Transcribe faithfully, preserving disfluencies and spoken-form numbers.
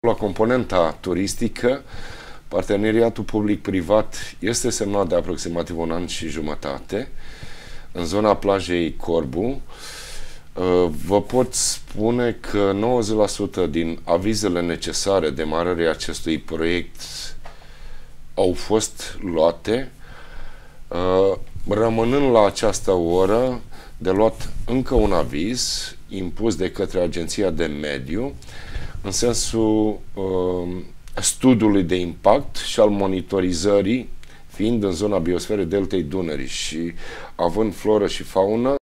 La componenta turistică, parteneriatul public-privat este semnat de aproximativ un an și jumătate în zona plajei Corbu. Vă pot spune că nouăzeci la sută din avizele necesare demarării acestui proiect au fost luate, rămânând la această oră de luat încă un aviz impus de către Agenția de Mediu în sensul uh, studiului de impact și al monitorizării, fiind în zona biosferei Deltei Dunării și având floră și faună